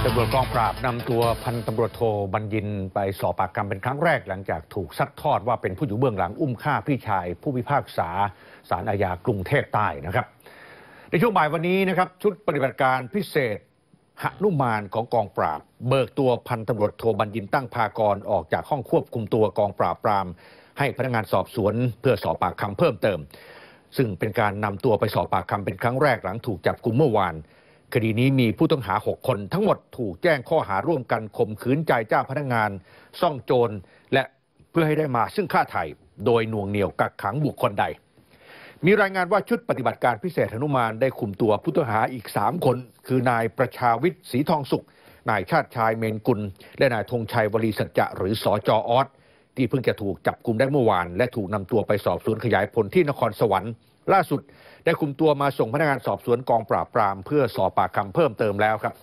ตำรวจกองปราบนำตัวพันตำรวจโทบัญญินไปสอบปากคำเป็นครั้งแรกหลังจากถูกซัดทอดว่าเป็นผู้อยู่เบื้องหลังอุ้มฆ่าพี่ชายผู้พิพากษาศาลอาญากรุงเทพใต้นะครับในช่วงบ่ายวันนี้นะครับชุดปฏิบัติการพิเศษหนุมานของกองปราบเบิกตัวพันตำรวจโทบัญญินตั้งพากรออกจากห้องควบคุมตัวกองปราบปรามให้พนักงานสอบสวนเพื่อสอบปากคำเพิ่มเติมซึ่งเป็นการนำตัวไปสอบปากคำเป็นครั้งแรกหลังถูกจับกุมเมื่อวานคดีนี้มีผู้ต้องหา6 คนทั้งหมดถูกแจ้งข้อหาร่วมกันข่มขืนใจเจ้าพนักงานซ่องโจรและเพื่อให้ได้มาซึ่งค่าไถ่โดยหน่วงเหนี่ยวกักขังบุคคลใดมีรายงานว่าชุดปฏิบัติการพิเศษหนุมานได้คุมตัวผู้ต้องหาอีก3 คนคือนายประชาวิทย์ศรีทองสุขนายชาติชายเมนกุลและนายธงชัยวลีสัจจะหรือสจ.ออสที่เพิ่งจะถูกจับกุมได้เมื่อวานและถูกนำตัวไปสอบสวนขยายผลที่นครสวรรค์ล่าสุดได้คุมตัวมาส่งพนักงานสอบสวนกองปราบปรามเพื่อสอบปากคำเพิ่มเติมแล้วครับ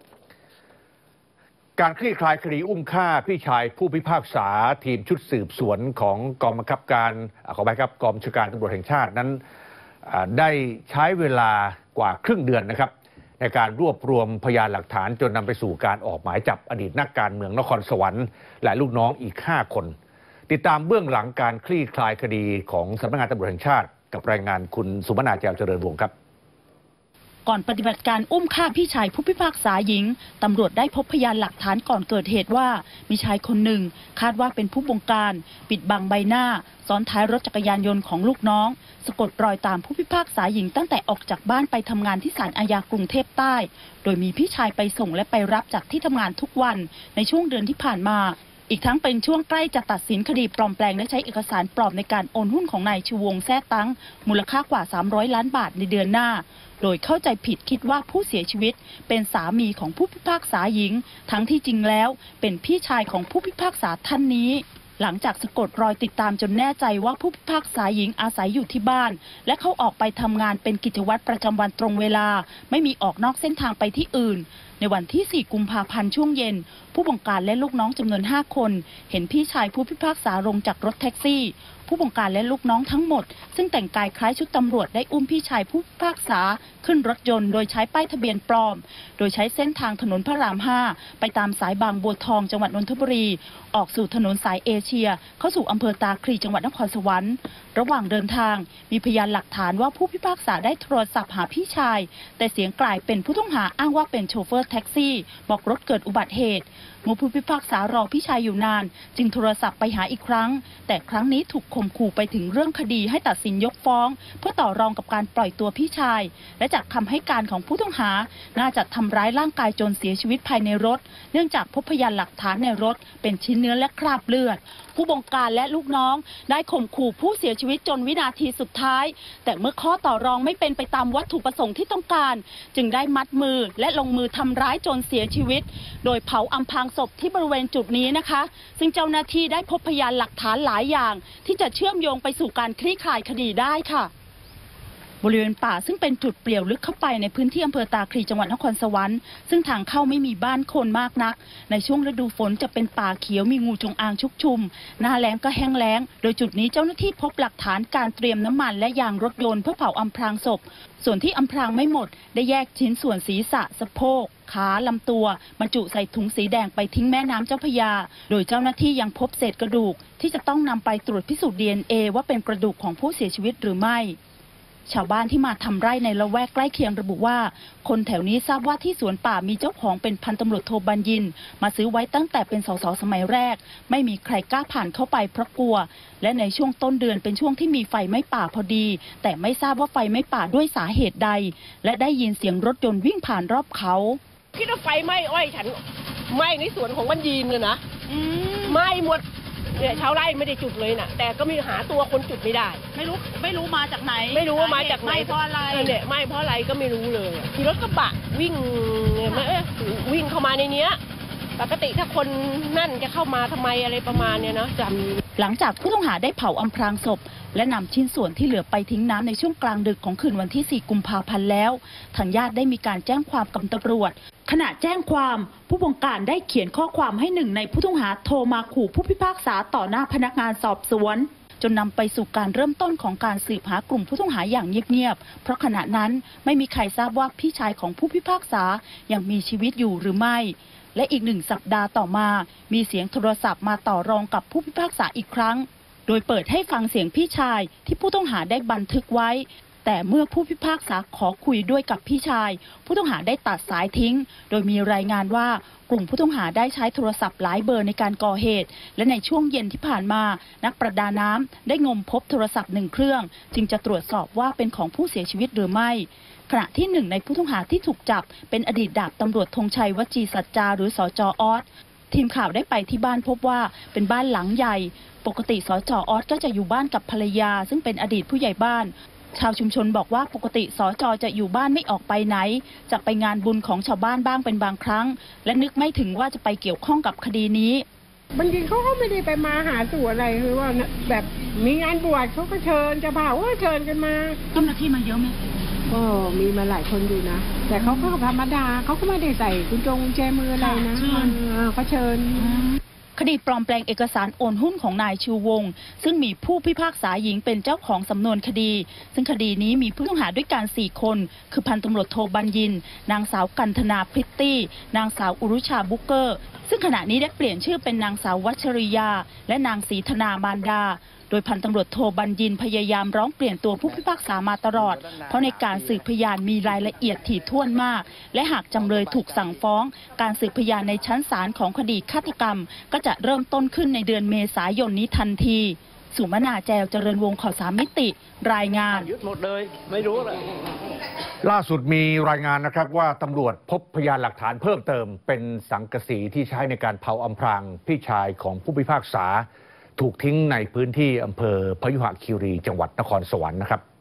การคลี่คลายคดีอุ้มฆ่าพี่ชายผู้พิพากษาทีมชุดสืบสวนของกองบังคับการขอไปครับกองบัญชาการตำรวจแห่งชาตินั้นได้ใช้เวลากว่าครึ่งเดือนนะครับในการรวบรวมพยานหลักฐานจนนำไปสู่การออกหมายจับอดีตนักการเมืองนครสวรรค์และลูกน้องอีก5 คนติดตามเบื้องหลังการคลี่คลายคดีของสำนักงานตำรวจแห่งชาติกับรายงานคุณสุมนาแจวเจริญวงศ์ครับก่อนปฏิบัติการอุ้มฆ่าพี่ชายผู้พิพากษาหญิงตำรวจได้พบพยานหลักฐานก่อนเกิดเหตุว่ามีชายคนหนึ่งคาดว่าเป็นผู้บงการปิดบังใบหน้าซ้อนท้ายรถจักรยานยนต์ของลูกน้องสะกดรอยตามผู้พิพากษาหญิงตั้งแต่ออกจากบ้านไปทำงานที่ศาลอาญากรุงเทพใต้โดยมีพี่ชายไปส่งและไปรับจากที่ทำงานทุกวันในช่วงเดือนที่ผ่านมาอีกทั้งเป็นช่วงใกล้จะตัดสินคดีปลอมแปลงและใช้เอกสารปลอมในการโอนหุ้นของนายชูวงแท้ตั้งมูลค่ากว่า300 ล้านบาทในเดือนหน้าโดยเข้าใจผิดคิดว่าผู้เสียชีวิตเป็นสามีของผู้พิพากษาหญิงทั้งที่จริงแล้วเป็นพี่ชายของผู้พิพากษาท่านนี้หลังจากสะกดรอยติดตามจนแน่ใจว่าผู้พิพากษาหญิงอาศัยอยู่ที่บ้านและเขาออกไปทำงานเป็นกิจวัตรประจำวันตรงเวลาไม่มีออกนอกเส้นทางไปที่อื่นในวันที่ 4 กุมภาพันธ์ช่วงเย็นผู้บงการและลูกน้องจำนวน 5 คนเห็นพี่ชายผู้พิพากษาลงจากรถแท็กซี่ผู้บงการและลูกน้องทั้งหมดซึ่งแต่งกายคล้ายชุดตำรวจได้อุ้มพี่ชายผู้พิพากษาขึ้นรถยนต์โดยใช้ป้ายทะเบียนปลอมโดยใช้เส้นทางถนนพระราม 5ไปตามสายบางบัวทองจังหวัดนนทบุรีออกสู่ถนนสายเอเชียเข้าสู่อำเภอตาคลีจังหวัดนครสวรรค์ระหว่างเดินทางมีพยานหลักฐานว่าผู้พิพากษาได้โทรศัพท์หาพี่ชายแต่เสียงกลายเป็นผู้ต้องหาอ้างว่าเป็นโชเฟอร์แท็กซี่บอกรถเกิดอุบัติเหตุเมื่อผู้พิพากษารอพี่ชายอยู่นานจึงโทรศัพท์ไปหาอีกครั้งแต่ครั้งนี้ถูกข่มขู่ไปถึงเรื่องคดีให้ตัดสินยกฟ้องเพื่อต่อรองกับการปล่อยตัวพี่ชายและจากคำให้การของผู้ต้องหาน่าจะทำร้ายร่างกายจนเสียชีวิตภายในรถเนื่องจากพบพยานหลักฐานในรถเป็นชิ้นเนื้อและคราบเลือดผู้บงการและลูกน้องได้ข่มขู่ผู้เสียชีวิตจนวินาทีสุดท้ายแต่เมื่อข้อต่อรองไม่เป็นไปตามวัตถุประสงค์ที่ต้องการจึงได้มัดมือและลงมือทำร้ายจนเสียชีวิตโดยเผาอำพรางศพที่บริเวณจุดนี้นะคะซึ่งเจ้าหน้าที่ได้พบพยานหลักฐานหลายอย่างที่จะเชื่อมโยงไปสู่การคลี่คลายคดีได้ค่ะบริเวณป่าซึ่งเป็นจุดเปลี่ยวลึกเข้าไปในพื้นที่อำเภอตาคลีจังหวัดนครสวรรค์ซึ่งทางเข้าไม่มีบ้านคนมากนักในช่วงฤดูฝนจะเป็นป่าเขียวมีงูจงอางชุกชุมหน้าแล้งก็แห้งแล้งโดยจุดนี้เจ้าหน้าที่พบหลักฐานการเตรียมน้ำมันและยางรถยนต์เพื่อเผาอำพรางศพส่วนที่อำพรางไม่หมดได้แยกชิ้นส่วนศีรษะสะโพกขาลำตัวบรรจุใส่ถุงสีแดงไปทิ้งแม่น้ำเจ้าพระยาโดยเจ้าหน้าที่ยังพบเศษกระดูกที่จะต้องนำไปตรวจพิสูจน์ DNA ว่าเป็นกระดูกของผู้เสียชีวิตหรือไม่ชาวบ้านที่มาทำไร่ในละแวกใกล้เคียงระบุว่าคนแถวนี้ทราบว่าที่สวนป่ามีเจ้าของเป็นพันตำรวจโทบัญญินมาซื้อไว้ตั้งแต่เป็นสสสมัยแรกไม่มีใครกล้าผ่านเข้าไปเพราะกลัวและในช่วงต้นเดือนเป็นช่วงที่มีไฟไหม้ป่าพอดีแต่ไม่ทราบว่าไฟไหม้ป่าด้วยสาเหตุใดและได้ยินเสียงรถยนต์วิ่งผ่านรอบเขาคิดว่าไฟไหม้อ้อยฉันไหม้ในสวนของบัญญินเลยนะไหม้หมดเนี่ยชาวไร่ไม่ได้จุดเลยนะแต่ก็มีหาตัวคนจุดไม่ได้ไม่รู้มาจากไหนไม่รู้ว่ามาจากไหนเพราะอะไรเนี่ยไม่เพราะอะไรก็ไม่รู้เลยขี่รถกระบะวิ่งเข้ามาในเนี้ยปกติถ้าคนนั่นจะเข้ามาทำไมอะไรประมาณเนี้ยนะจำหลังจากผู้ต้องหาได้เผาอำพรางศพและนำชิ้นส่วนที่เหลือไปทิ้งน้ำในช่วงกลางดึกของคืนวันที่ 4 กุมภาพันธ์แล้วทางญาติได้มีการแจ้งความกับตำรวจขณะแจ้งความผู้บงการได้เขียนข้อความให้หนึ่งในผู้ต้องหาโทรมาขู่ผู้พิพากษาต่อหน้าพนักงานสอบสวนจนนำไปสู่การเริ่มต้นของการสืบหากลุ่มผู้ต้องหาอย่างเงียบๆเพราะขณะนั้นไม่มีใครทราบว่าพี่ชายของผู้พิพากษายังมีชีวิตอยู่หรือไม่และอีก1 สัปดาห์ต่อมามีเสียงโทรศัพท์มาต่อรองกับผู้พิพากษาอีกครั้งโดยเปิดให้ฟังเสียงพี่ชายที่ผู้ต้องหาได้บันทึกไว้แต่เมื่อผู้พิพากษาขอคุยด้วยกับพี่ชายผู้ต้องหาได้ตัดสายทิ้งโดยมีรายงานว่ากลุ่มผู้ต้องหาได้ใช้โทรศัพท์หลายเบอร์ในการก่อเหตุและในช่วงเย็นที่ผ่านมานักประดาน้ำได้งมพบโทรศัพท์1 เครื่องจึงจะตรวจสอบว่าเป็นของผู้เสียชีวิตหรือไม่ขณะที่1 ในผู้ต้องหาที่ถูกจับเป็นอดีตดาบตำรวจธงชัยวจีสัจจาหรือสจ.ออสทีมข่าวได้ไปที่บ้านพบว่าเป็นบ้านหลังใหญ่ปกติสจ.ออสก็จะอยู่บ้านกับภรรยาซึ่งเป็นอดีตผู้ใหญ่บ้านชาวชุมชนบอกว่าปกติสจ.จะอยู่บ้านไม่ออกไปไหนจะไปงานบุญของชาวบ้านบ้างเป็นบางครั้งและนึกไม่ถึงว่าจะไปเกี่ยวข้องกับคดีนี้บางทีเขาก็ไม่ได้ไปมาหาสู่อะไรคือว่าแบบมีงานบวชเขาก็เชิญจะเผาก็เชิญกันมาเจ้าหน้าที่มาเยอะไหมก็มีมาหลายคนอยู่นะแต่เขาก็ธรรมดาเขาก็ไม่ได้ใส่กุญแจมืออะไรนะเขาเชิญคดีปลอมแปลงเอกสารโอนหุ้นของนายชูวงศ์ซึ่งมีผู้พิพากษาหญิงเป็นเจ้าของสำนวนคดีซึ่งคดีนี้มีผู้ต้องหาด้วยกัน4 คนคือพันตำรวจโทบัญญินนางสาวกันธนาพริตตี้นางสาวอุรุชาบุกเกอร์ซึ่งขณะนี้ได้เปลี่ยนชื่อเป็นนางสาววัชริยาและนางศรีธนามารดาโดยพันตำรวจโทบัญญินพยายามร้องเปลี่ยนตัวผู้พิพากษามาตลอดเพราะในการสืบพยานมีรายละเอียดถี่ถ้วนมากและหากจำเลยถูกสั่งฟ้องการสืบพยานในชั้นศาลของคดีฆาตกรรมก็จะเริ่มต้นขึ้นในเดือนเมษายนนี้ทันทีสุมนาแจวเจริญวงศ์ข่าว3 มิติรายงานยึดหมดเลยไม่รู้เลยล่าสุดมีรายงานนะครับว่าตำรวจพบพยานหลักฐานเพิ่มเติมเป็นสังกะสีที่ใช้ในการเผาอำพรางพี่ชายของผู้พิพากษาถูกทิ้งในพื้นที่อำเภอพยุหคีรีจังหวัดนครสวรรค์นะครับ